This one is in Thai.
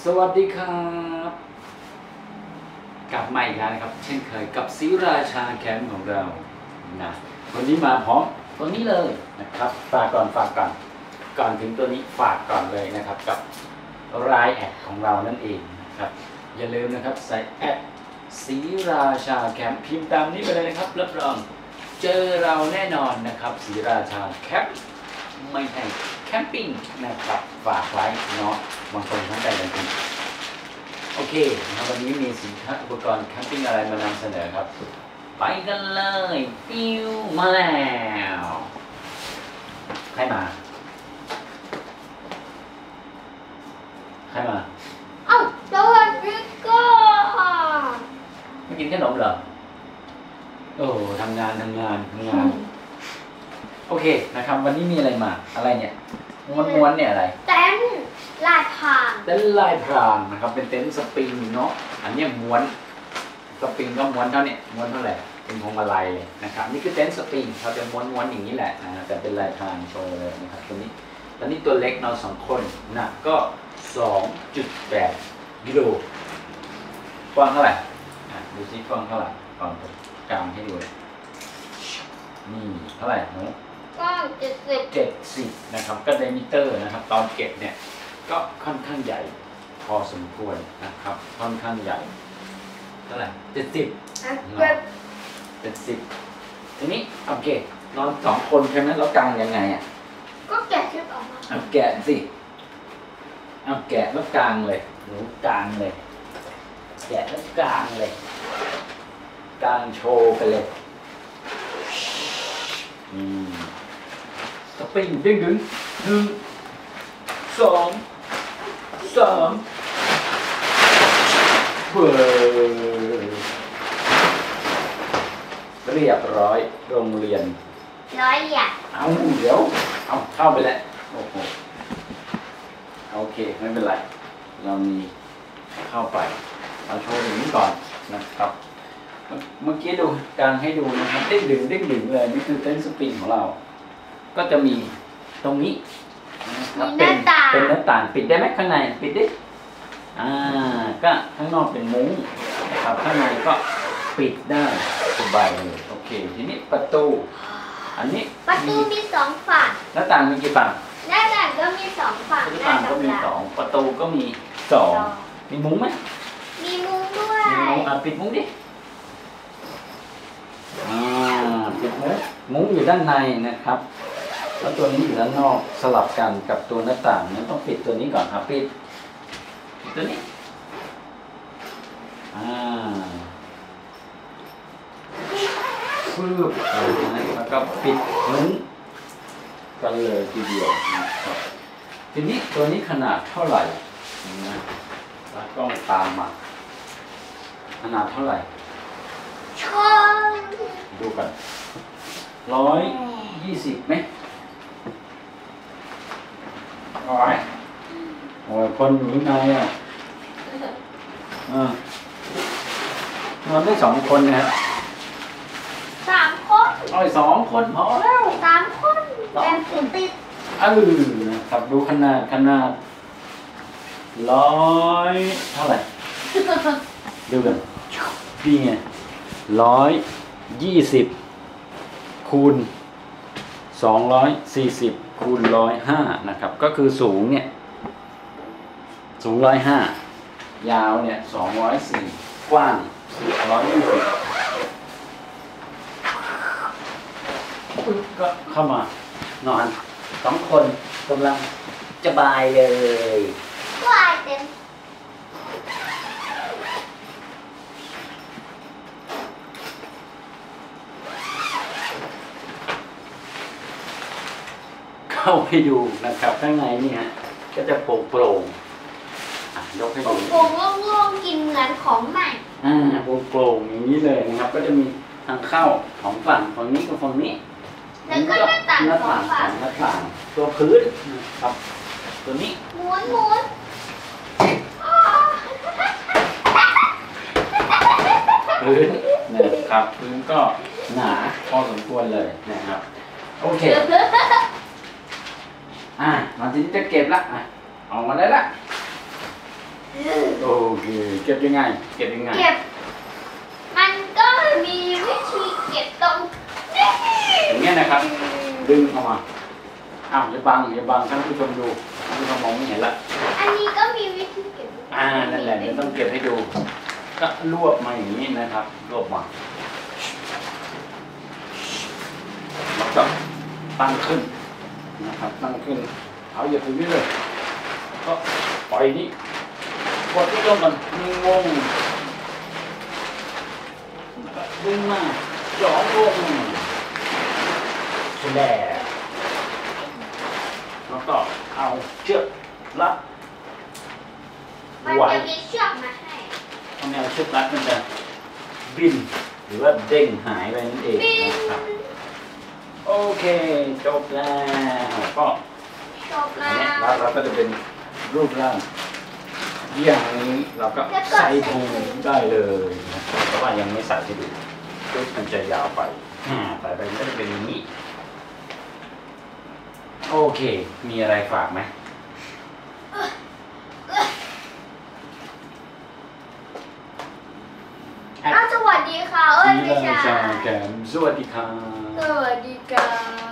สวัสดีครับกลับมาอีกแล้วนะครับเช่นเคยกับศรีราชาแคมป์ของเรานะวันนี้มาพร้อมตัวนี้เลยนะครับฝากก่อนถึงตัวนี้ฝากก่อนเลยนะครับกับรายแอดของเรานั่นเองนะครับอย่าลืมนะครับใส่แอดศรีราชาแคมป์พิมพ์ตามนี้ไปเลยนะครับรับรองเจอเราแน่นอนนะครับศรีราชาแคมป์ไม่ใช่แคมปิ้งนะครับฝากไว้เนาะบางคนเข้าใจกันผิดโอเคนะครับวันนี้มีสินค้าอุปกรณ์แคมปิ้งอะไรมานำเสนอครับไปกันเลยปิ้วมาแล้วใครมาเอ้าสวัสดีค่ะไม่กินขนมเหรอโอ้ทำงานโอเคนะครับวันนี้มีอะไรมาอะไรเนี่ยม้วนเนี่ยอะไรเต็นท์ลายพรางเต็นท์ลายพรางนะครับเป็นเต็นท์สปริงเนาะอันนี้ม้วนสปริงก็ม้วนเท่านี้ม้วนเท่าไหร่เป็นพวงมาลัยเลยนะครับนี่คือเต็นท์สปริงเขาจะม้วนอย่างนี้แหละนะแต่เป็นลายพรางโชว์เลยนะครับตอนนี้ตัวเล็กเรา2 คนหนักก็ 2.8 กิโลกว้างเท่าไหร่ดูซิกว้างเท่าไหร่ก่อนกลางให้ดูเลยนี่เท่าไหร่เนาะก็70 นะครับก็ไดมิเตอร์นะครับตอนเก็บเนี่ยก็ค่อนข้างใหญ่พอสมควรนะครับค่อนข้างใหญ่เท่าไหร่70ทีนี้โอเคนอน2 คนใช่ไหมแล้วกางยังไงอ่ะก็แกะชุดออกมาเอาแกะสิเอาแกะแล้วกางเลยหนูกางเลยแกะแล้วกางเลยกางโชว์ไปเลยสปริงดึง1 2 3เรียบร้อยโรงเรียน 100 เอาเดี๋ยวเอาเข้าไปแล้วโอ้โหโอเคไม่เป็นไรเรามีเข้าไปเราโชว์อย่างนี้ก่อนนะครับเมื่อกี้ดูกางให้ดูนะครับเด้งดึงเลยนี่คือเต็นท์สปริงของเราก็จะมีตรงนี้เป็นหน้าต่างปิดได้ไหมข้างในปิดดิก็ข้างนอกเป็นมุ้งนะครับข้างในก็ปิดได้สบายเลยโอเคทีนี้ประตูอันนี้ประตูมี2 ฝั่งหน้าต่างมีกี่ฝั่งหน้าต่างก็มี2 ฝั่งหน้าต่างก็มี2ประตูก็มี2มีมุ้งไหมมีมุ้งด้วยมีมุ้งปิดมุ้งดิปิดมุ้งอยู่ด้านในนะครับแล้วตัวนี้อยู่ด้านนอกสลับกันกับตัวหน้าต่างนั้นต้องปิดตัวนี้ก่อนครับปิดตัวนี้ฟืบแล้วก็ปิดมุ้งกันเลยทีเดียวนะครับทีนี้ตัวนี้ขนาดเท่าไหร่นะแล้วก็ตามมาขนาดเท่าไหร่ดูกัน120ไหมโอ้ยคนอยู่ไหนนอนได้2 คนนะฮะ 3 คน 2 คนพอแล้ว 3 คนแบบติดนะครับดูขนาด100เท่าไหร่ดูกันพี่ไง120คูณ240คูณ105นะครับก็คือสูงเนี่ยสูง105ยาวเนี่ย204กว้าง120ก็เข้ามานอน2 คนกำลังสบายเลยเต็มเข้าไปดูนะครับข้างในนี่ฮะก็จะโปร่งยกให้ดูโปร่งโล่งๆกินเหมือนของใหม่โปร่งอย่างนี้เลยนะครับก็จะมีทางเข้าของฝั่งนี้กับฝั่งนี้แล้วก็หน้าต่างตัวพื้นนะครับตัวนี้ม้วนพื้นนะครับพื้นก็หนาพอสมควรเลยนะครับโอเคมาทีนี้จะเก็บละออกมาได้ละโอเคเก็บยังไง เก็บยังไงเก็บ มันก็มีวิธีเก็บตรงนี้อย่างเงี้ยนะครับ ดึงออกมาอ้าวอย่าบังท่านผู้ชมดูท่านผู้ชมมองไม่เห็นละอันนี้ก็มีวิธีเก็บนั่นแหละเดี๋ยวต้องเก็บให้ดู ก็รวบมาอย่างนี้นะครับ รวบมาแล้วก็ตั้งขึ้นนะครับ ตั้งขึ้น เอาอย่าถึงนี่เลย ก็ปล่อยนี้กดที่ลงก่อนงงดึงมาจ่อลงแฉลแล้วก็เอาเชือกรัดมันไว้จะมีเชือกมาให้ถ้าไม่เอาเชือกรัดมันจะบิน หรือว่าเด้งหายไปนั่นเองบินนะครับ โอเค จบแล้วก็จบอันแล้นี้วเราก็จะเป็นรูปร่างอย่างนี้เราก็ใส่ถุงได้เลยนะครับแต่ว่ายังไม่ใส่ให้ดูชุดมันจะยาวไปใส่ไปมันก็จะเป็นอย่างนี้ โอเค มีอะไรฝากไหมอ้าวสวัสดีค่ะ เอ้ยไม่ใช่แกมสวัสดีครับสวัสดีค่ะ